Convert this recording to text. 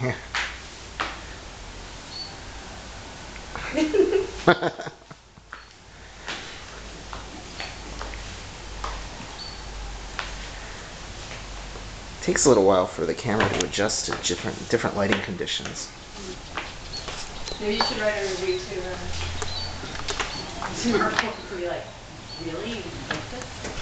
Takes a little while for the camera to adjust to different lighting conditions. Maybe you should write a review to our folks to be like, really? You like this?